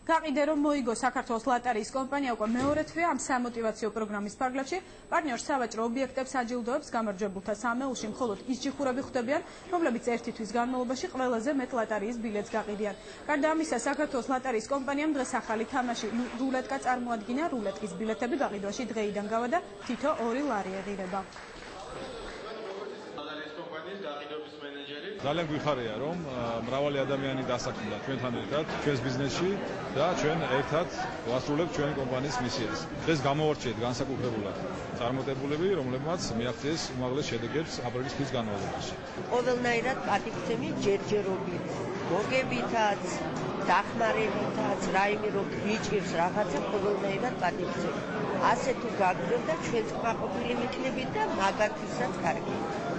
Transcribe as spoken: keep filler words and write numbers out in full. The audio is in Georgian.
გაყიდე რომ მოიგო საქართველოს ლატარიის კომპანია უკვე მეორე თვეა ამ სამოტივაციო პროგრამის ფარგლებში. პარტნიორ სავაჭრო ობიექტებს აჯილდოებს გამარჯვებულთა სამეულში მხოლოდ ის ჯიხურები ხვდებიან, რომლებიც ერთი თვის განმავლობაში ყველაზე მეტ ლატარიის ბილეთს გაყიდიან. გარდა ამისა, საქართველოს ლატარიის კომპანიამ დღეს ახალი თამაში რულეტკა წარმოადგინა. რულეტკის ბილეთები გაყიდვაში დღეიდან გავა და თითო ორი ლარი ეღირება. ძალიან გვიხარია, რომ მრავალი ადამიანი დასაქმდა ჩვენთან ერთად, ჩვენს ბიზნესში და ჩვენ ერთად ვასრულებთ ჩვენი კომპანიის მისიას. დღეს გამოვარჩიეთ განსაკუთრებულად წარმატებულები, რომლებმაც მიაღწიეს უმაღლეს შედეგებს აპრილის თვის განმავლობაში. ყოველნაირად პატივცემი ჯერჯერობით, მოგებითაც, დახმარებითაც, რაიმე რომ გიჭირს რაღაცა, ყოველნაირად პატივცემი. ასე თუ გაგრძელდა ჩვენც კმაყოფილი ვიქნებით და მაგათვისაც კარგი.